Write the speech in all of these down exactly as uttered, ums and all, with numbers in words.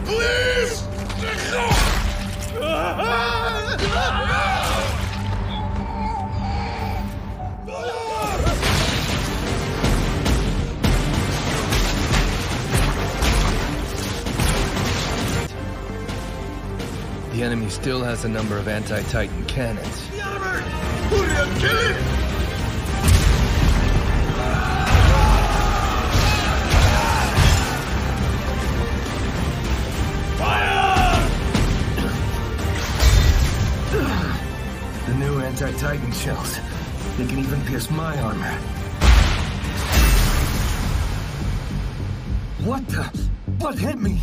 Please! The enemy still has a number of anti-Titan cannons. The armor! Bloodiest, kill it! The new anti-Titan shells. They can even pierce my armor. What the? What hit me?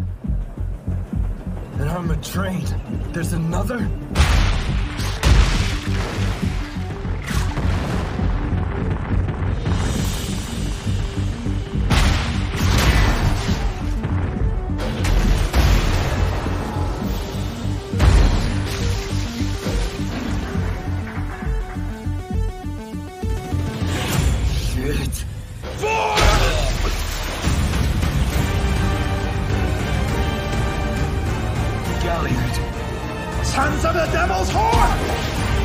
An armored train. There's another? Shit. Galliard. Sons of the devil's whore!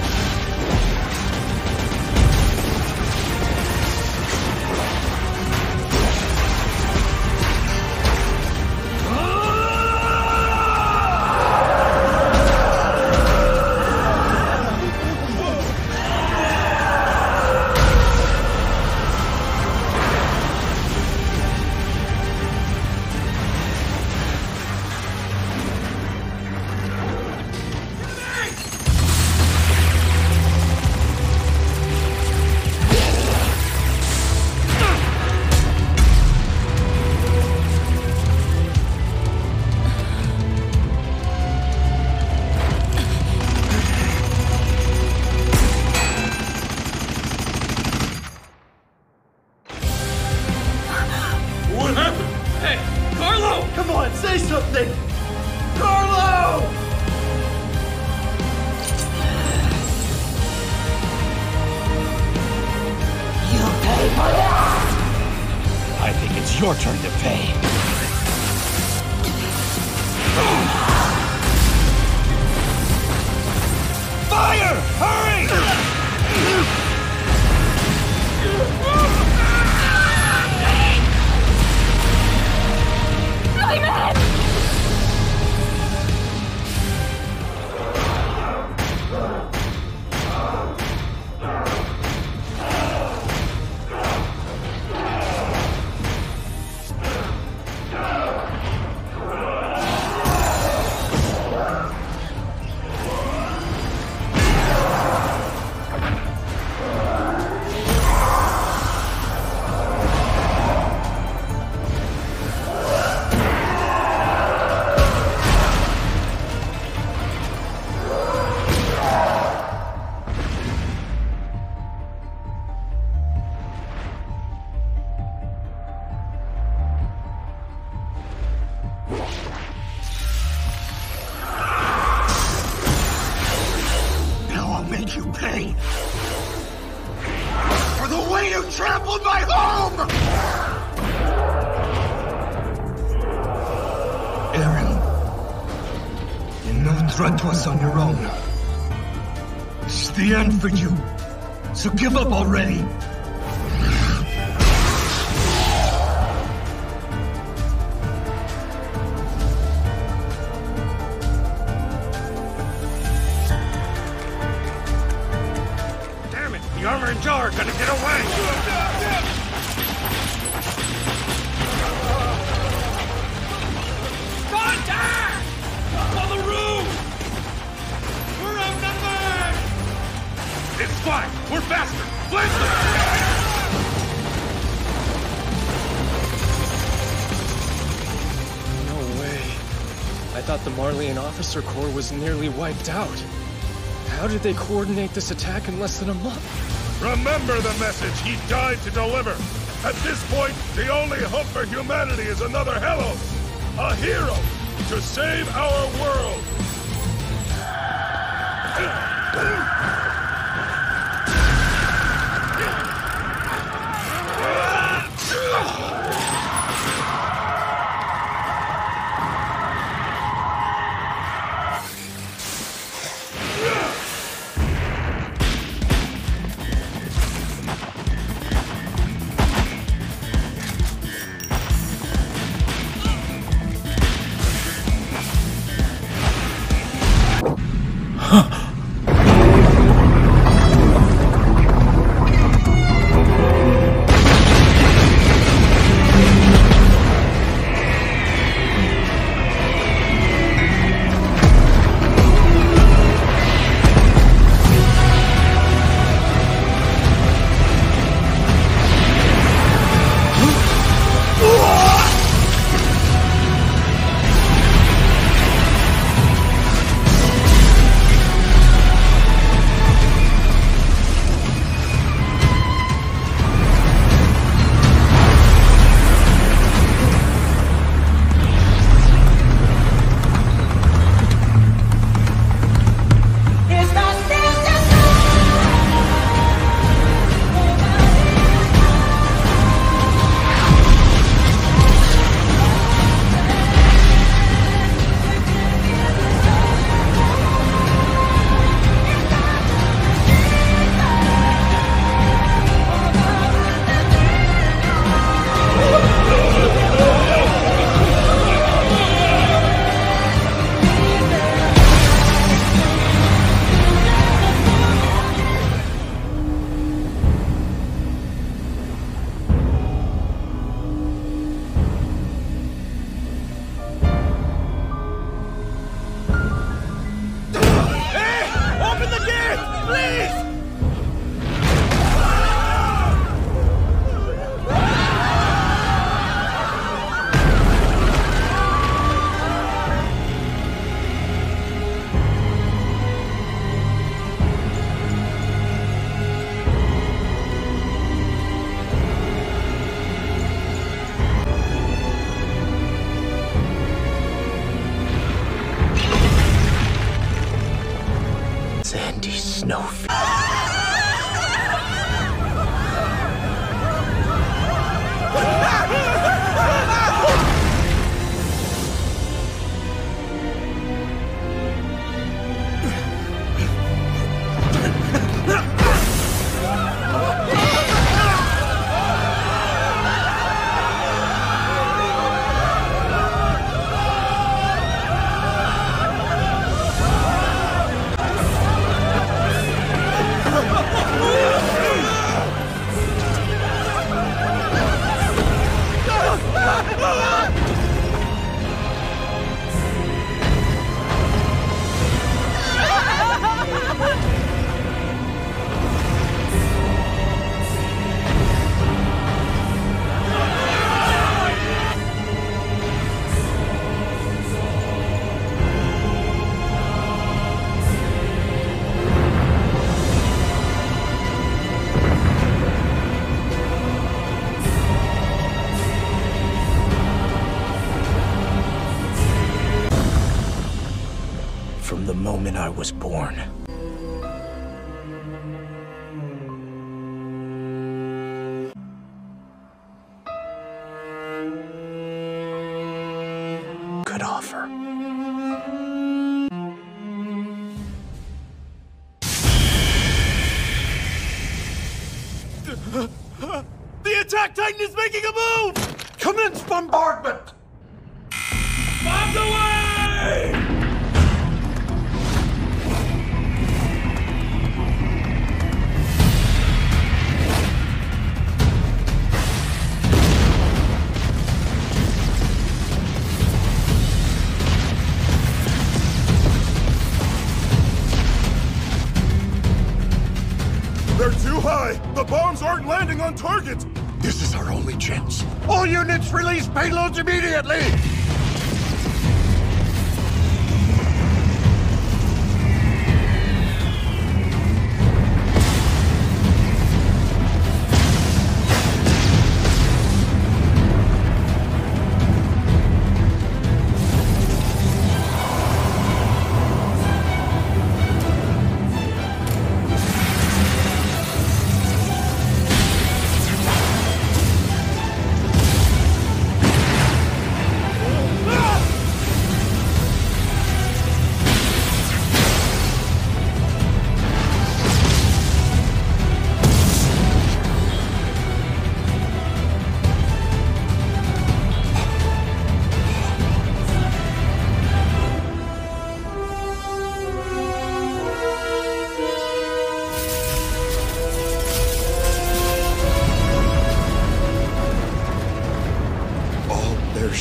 What happened? Hey, Carlo! Come on, say something! Carlo! You pay for that! I think it's your turn to pay. Fire! Hurry! Really, man! Make you pay for the way you trampled my home! Aaron, you're no threat to us on your own. It's the end for you, so give up already. The armor and jar are gonna get away! Contact! On the roof! We're outnumbered! It's fine! We're faster! Blitz No way. I thought the Marleyan officer corps was nearly wiped out. How did they coordinate this attack in less than a month? Remember the message he died to deliver! At this point, the only hope for humanity is another Hellos! A hero to save our world! Sandy Snowfield. From the moment I was born. Could offer. The attack titan is making a move! Commence bombardment! Bombs away! They're too high! The bombs aren't landing on target! This is our only chance. All units release payloads immediately!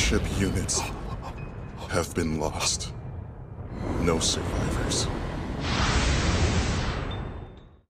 ship units have been lost. No survivors.